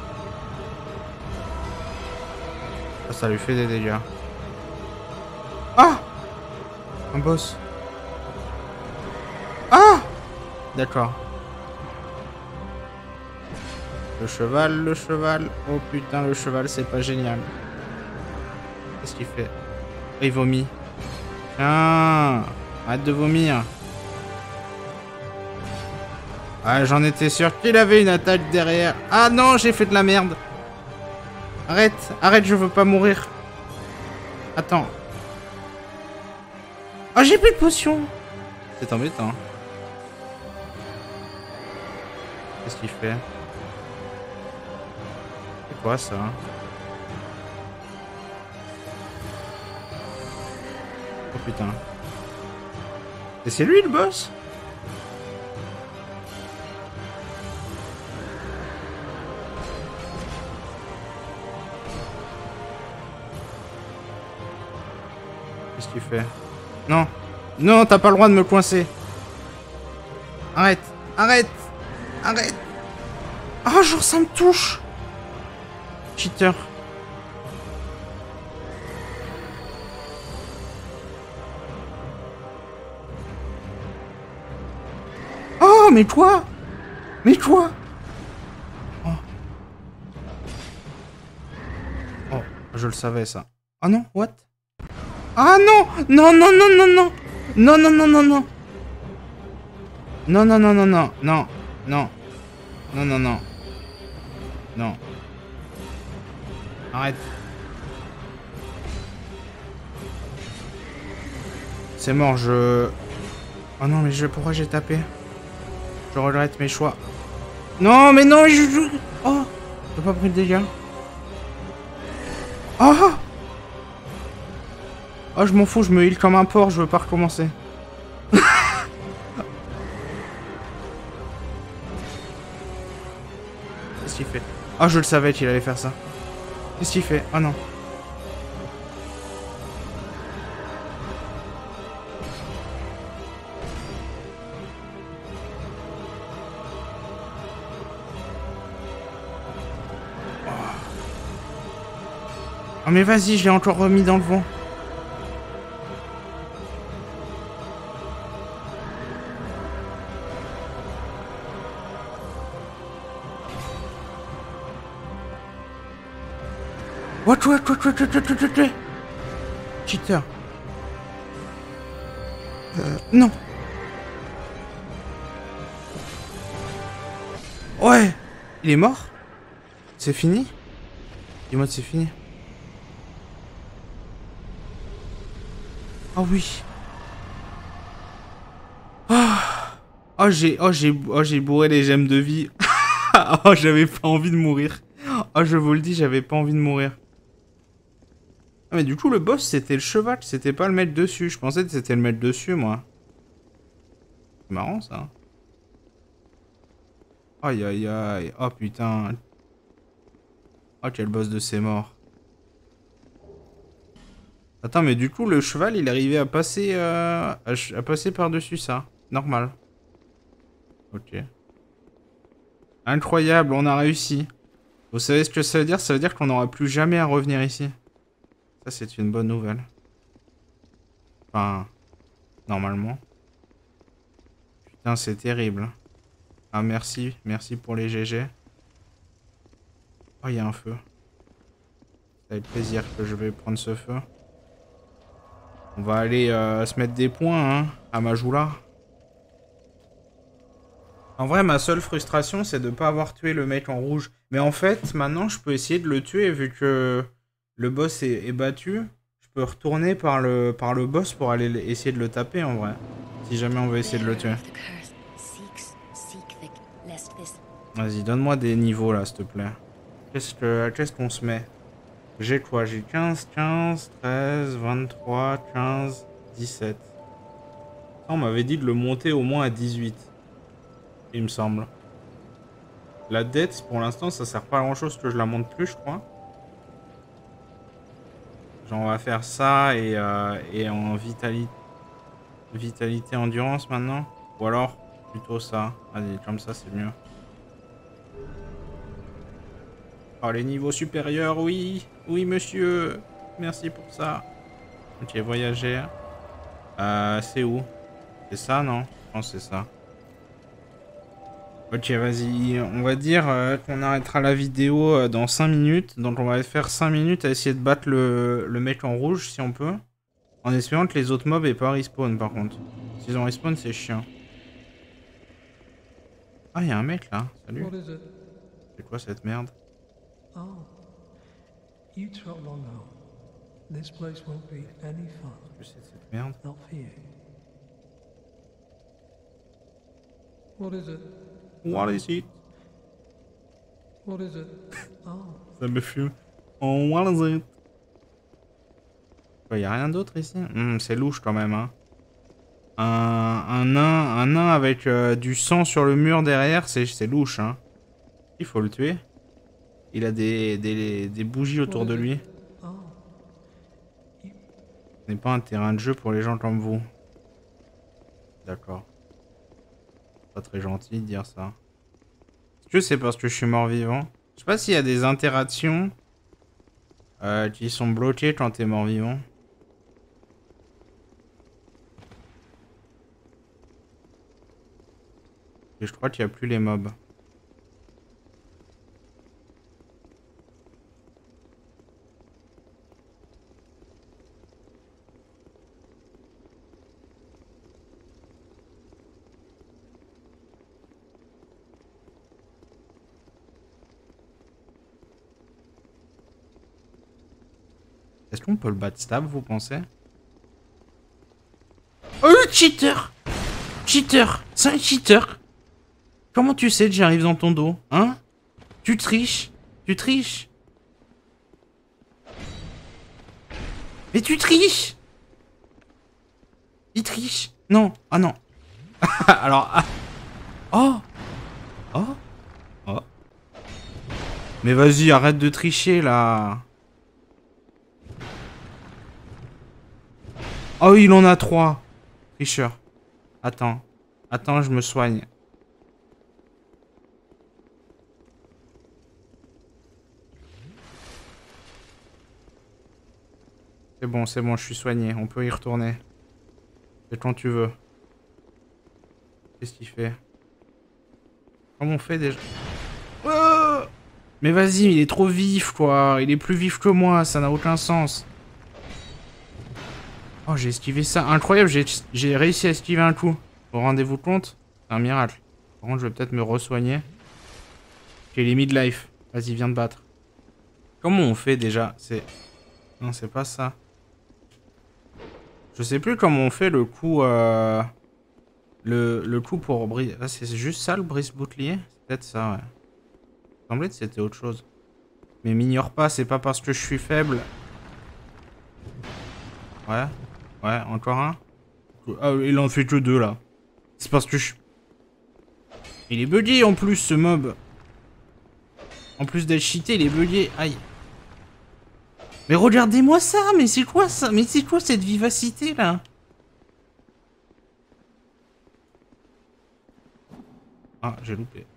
Ah, ça lui fait des dégâts. Ah! Un boss. Ah! D'accord. Le cheval, le cheval. Oh putain, le cheval, c'est pas génial. Qu'est-ce qu'il fait? Il vomit. Tiens! Arrête de vomir. Ah, j'en étais sûr qu'il avait une attaque derrière. Ah non, j'ai fait de la merde. Arrête, arrête, je veux pas mourir. Attends. Ah, j'ai plus de potions. C'est embêtant. Qu'est-ce qu'il fait? C'est quoi ça? Oh putain. Et c'est lui le boss? Qu'est-ce qu'il fait? Non. Non, t'as pas le droit de me coincer. Arrête. Arrête. Arrête. Oh, genre ça me touche. Cheater. Oh, mais toi? Mais toi? Oh. Oh, je le savais ça. Ah non, what? Ah non! Non, non, non, non, non! Non, non, non, non, non! Non, non, non, non, non, non, non, non, non, non, non. Arrête. C'est mort, je... Oh non, mais pourquoi j'ai tapé? Je regrette mes choix. Non, mais non, je... Oh! J'ai pas pris de dégâts. Oh! Oh, je m'en fous, je me heal comme un porc, je veux pas recommencer. Qu'est-ce qu'il fait? Oh, je le savais qu'il allait faire ça. Qu'est-ce qu'il fait? Oh non. Oh mais vas-y, je l'ai encore remis dans le vent. What? Cheater. Non. Ouais. Il est mort? C'est fini? Dis-moi que c'est fini. Ah oui. J'ai bourré les gemmes de vie. Oh, j'avais pas envie de mourir. Oh, je vous le dis, j'avais pas envie de mourir. Ah, mais du coup, le boss, c'était le cheval, c'était pas le mettre dessus. Je pensais que c'était le mettre dessus, moi. C'est marrant, ça. Aïe, aïe, aïe. Oh, putain. Oh, quel boss de ses morts. Attends, mais du coup, le cheval, il arrivait à passer, à passer par-dessus ça. Normal. Ok. Incroyable, on a réussi. Vous savez ce que ça veut dire? Ça veut dire qu'on n'aura plus jamais à revenir ici. Ça, c'est une bonne nouvelle. Enfin, normalement. Putain, c'est terrible. Ah, merci. Merci pour les GG. Oh, il y a un feu. Ça va être plaisir que je vais prendre ce feu. On va aller se mettre des points, hein, à Majula. En vrai, ma seule frustration, c'est de ne pas avoir tué le mec en rouge. Mais en fait, maintenant, je peux essayer de le tuer vu que le boss est battu. Je peux retourner par le boss pour aller essayer de le taper, en vrai. Si jamais on veut essayer de le tuer. Vas-y, donne-moi des niveaux, là, s'il te plaît. Qu'est-ce qu'on se met? J'ai quoi? J'ai 15, 15, 13, 23, 15, 17. On m'avait dit de le monter au moins à 18. Il me semble. La dette, pour l'instant, ça sert pas à grand chose que je la monte plus, je crois. Genre, on va faire ça et en vitalité endurance maintenant. Ou alors, plutôt ça. Allez, comme ça, c'est mieux. Oh, les niveaux supérieurs, oui. Oui, monsieur. Merci pour ça. Ok, voyager. C'est où? C'est ça, non? Je pense que c'est ça. Ok, vas-y. On va dire qu'on arrêtera la vidéo dans 5 minutes. Donc, on va faire 5 minutes à essayer de battre le mec en rouge, si on peut. En espérant que les autres mobs aient pas respawn, par contre. S'ils ont respawn, c'est chiant. Ah, il y a un mec, là. Salut. C'est quoi, cette merde? You travel on now. This place won't be any fun. Qu'est-ce que c'est cette merde? Not for you. What is it? What is it? What is it? Oh. Ça me fume. Oh, what is it? Il y a rien d'autre ici? C'est louche quand même, hein. Un nain avec du sang sur le mur derrière, c'est louche, hein. Il faut le tuer. Il a des bougies autour de lui. Ce n'est pas un terrain de jeu pour les gens comme vous. D'accord. Pas très gentil de dire ça. Est-ce que c'est parce que je suis mort-vivant? Je sais pas s'il y a des interactions qui sont bloquées quand t'es mort-vivant. Et je crois qu'il n'y a plus les mobs. Est-ce qu'on peut le backstab, vous pensez? Oh, le cheater! Cheater! C'est un cheater! Comment tu sais que j'arrive dans ton dos? Hein? Tu triches? Tu triches? Mais tu triches! Il triche! Non! Ah non! Alors... Ah. Oh! Oh! Oh! Mais vas-y, arrête de tricher, là! Oh, il en a 3! Tricheur. Attends. Attends, je me soigne. C'est bon, je suis soigné. On peut y retourner. C'est quand tu veux. Qu'est-ce qu'il fait? Comment on fait déjà? Oh, mais vas-y, il est trop vif, quoi. Il est plus vif que moi, ça n'a aucun sens. Oh, j'ai esquivé ça. Incroyable, j'ai réussi à esquiver un coup. Vous rendez-vous compte? C'est un miracle. Par contre, je vais peut-être me re-soigner. Ok, il est midlife. Vas-y, viens te battre. Comment on fait déjà? C'est... Non, c'est pas ça. Je sais plus comment on fait le coup... Le coup pour briser... Ah, c'est juste ça, le brise-bouclier? C'est peut-être ça, ouais. Il me semblait que c'était autre chose. Mais m'ignore pas, c'est pas parce que je suis faible. Ouais. Ouais, encore un. Ah, il en fait que 2, là. C'est parce que je... Il est bugué, en plus, ce mob. En plus d'être cheaté, il est bugué. Aïe. Mais regardez-moi ça, mais c'est quoi ça? Mais c'est quoi cette vivacité là? Ah, j'ai loupé.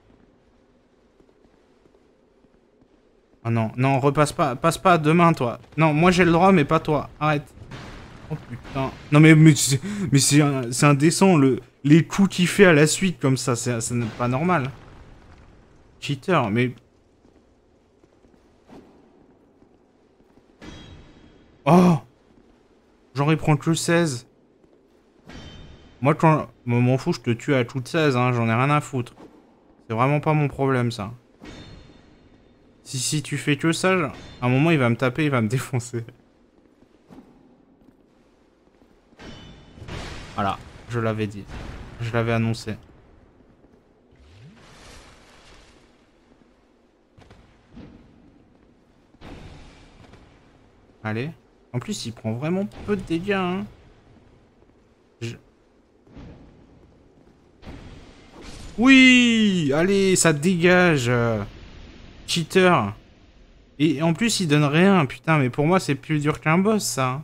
Ah non, non, repasse pas, passe pas demain toi. Non, moi j'ai le droit, mais pas toi. Arrête. Oh putain. Non mais c'est indécent, les coups qu'il fait à la suite comme ça, c'est pas normal. Cheater, mais... Oh! J'en prends que 16. Moi, quand... M'en fous, je te tue à toutes 16, hein, j'en ai rien à foutre. C'est vraiment pas mon problème, ça. Si tu fais que ça, à un moment, il va me taper, il va me défoncer. Voilà, je l'avais dit. Je l'avais annoncé. Allez. En plus, il prend vraiment peu de dégâts, hein. Oui! Allez, ça dégage! Cheater! Et en plus, il donne rien. Putain, mais pour moi, c'est plus dur qu'un boss, ça.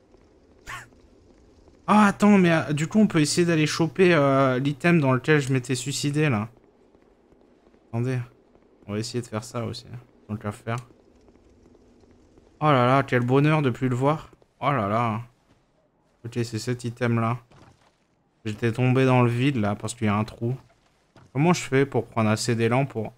Ah, attends, mais du coup, on peut essayer d'aller choper l'item dans lequel je m'étais suicidé, là. Attendez. On va essayer de faire ça aussi. Tant qu'à faire. Oh là là, quel bonheur de plus le voir. Oh là là. Ok, c'est cet item-là. J'étais tombé dans le vide, là, parce qu'il y a un trou. Comment je fais pour prendre assez d'élan pour...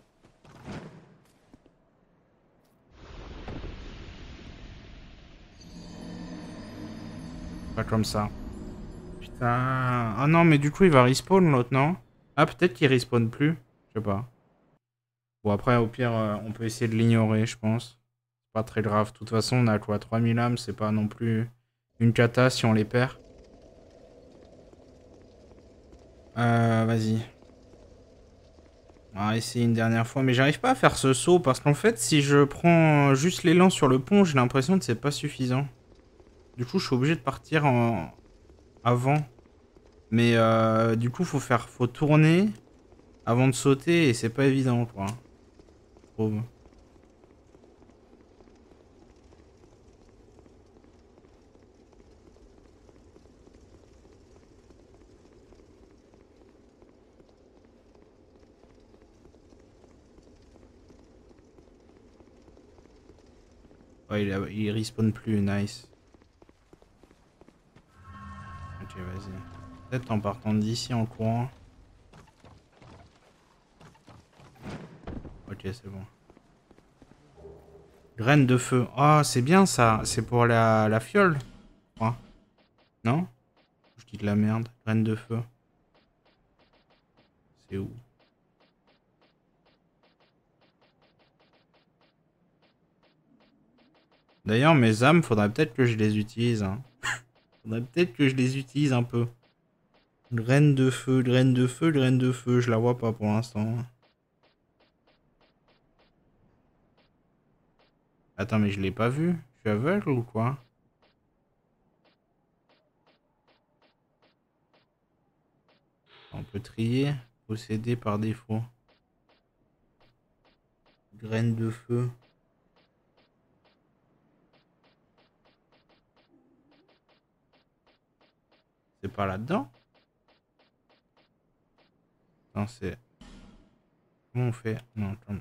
Pas comme ça. Putain. Ah non, mais du coup, il va respawn, l'autre, non? Ah, peut-être qu'il respawn plus. Je sais pas. Bon, après, au pire, on peut essayer de l'ignorer, je pense. Pas très grave. De toute façon, on a quoi? 3000 âmes, c'est pas non plus une cata si on les perd. Vas-y. On va essayer une dernière fois. Mais j'arrive pas à faire ce saut parce qu'en fait, si je prends juste l'élan sur le pont, j'ai l'impression que c'est pas suffisant. Du coup, je suis obligé de partir avant. Mais du coup, faut tourner avant de sauter et c'est pas évident, quoi. Je trouve. Ouais, il respawn plus, nice. Ok, vas-y. Peut-être en partant d'ici en courant. Ok, c'est bon. Graine de feu. Ah, c'est bien ça. C'est pour la fiole. Oh. Non? Je dis de la merde. Graine de feu. C'est où? D'ailleurs, mes âmes, faudrait peut-être que je les utilise. Hein. Faudrait peut-être que je les utilise un peu. Graine de feu, graine de feu, graine de feu. Je la vois pas pour l'instant. Attends, mais je l'ai pas vue. Je suis aveugle ou quoi? On peut trier. Posséder par défaut. Graine de feu. C'est pas là-dedans? Non, c'est... Comment on fait? Non, attends.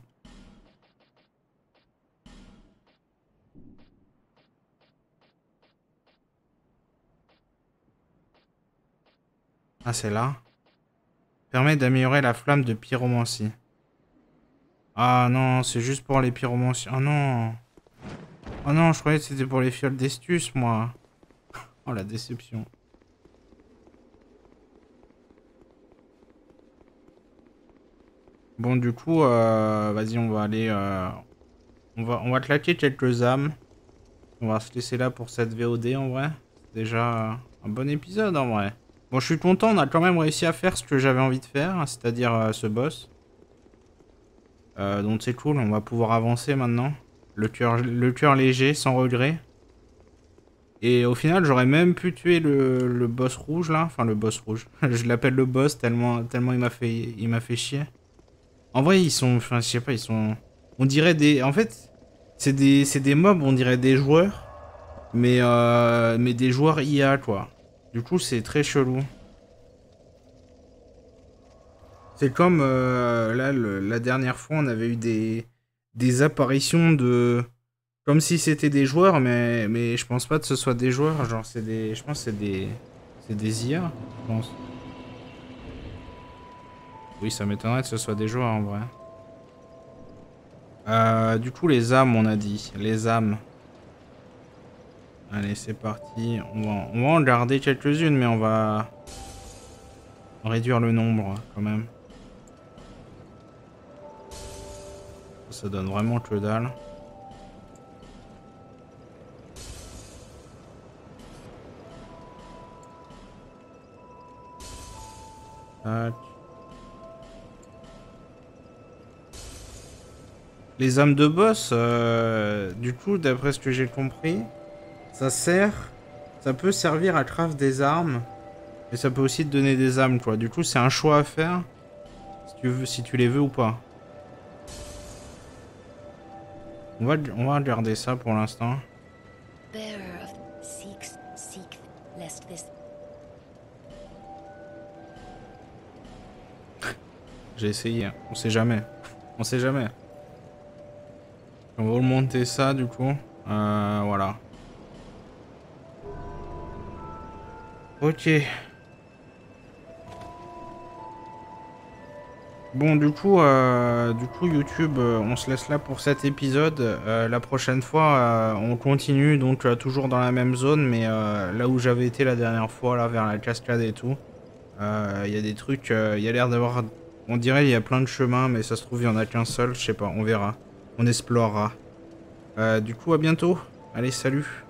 Ah, c'est là. Permet d'améliorer la flamme de pyromancie. Ah non, c'est juste pour les pyromanciens. Oh non. Oh non, je croyais que c'était pour les fioles d'estus, moi. Oh, la déception. Bon, du coup, vas-y, on va aller... on va claquer quelques âmes. On va se laisser là pour cette VOD, en vrai. C'est déjà un bon épisode, en vrai. Bon, je suis content, on a quand même réussi à faire ce que j'avais envie de faire, hein, c'est-à-dire ce boss. Donc c'est cool, on va pouvoir avancer maintenant. Le cœur léger, sans regret. Et au final, j'aurais même pu tuer le boss rouge, là. Enfin, le boss rouge. Je l'appelle le boss tellement il m'a fait chier. En vrai, ils sont... Enfin, je sais pas, ils sont... On dirait des... En fait, c'est des mobs, on dirait des joueurs. Mais des joueurs IA, quoi. Du coup, c'est très chelou. C'est comme... là, la dernière fois, on avait eu des apparitions de... Comme si c'était des joueurs, mais je pense pas que ce soit des joueurs. Genre, c'est des... Je pense que c'est des IA, je pense. Oui, ça m'étonnerait que ce soit des joueurs, en vrai. Du coup, les âmes, on a dit. Les âmes. Allez, c'est parti. On va en garder quelques-unes, mais on va réduire le nombre, quand même. Ça donne vraiment que dalle. Tac. Les âmes de boss, du coup, d'après ce que j'ai compris, ça peut servir à craft des armes, et ça peut aussi te donner des âmes, quoi. Du coup, c'est un choix à faire. si tu les veux ou pas. On va regarder ça pour l'instant. J'ai essayé, on sait jamais. On sait jamais. On va remonter ça du coup. Voilà. Ok. Bon, du coup YouTube, on se laisse là pour cet épisode. La prochaine fois, on continue, donc toujours dans la même zone, mais là où j'avais été la dernière fois, là, vers la cascade et tout. Il y a des trucs, il y a l'air d'avoir... On dirait il y a plein de chemins, mais ça se trouve, il y en a qu'un seul, je sais pas, on verra. On explorera. Du coup, à bientôt. Allez, salut.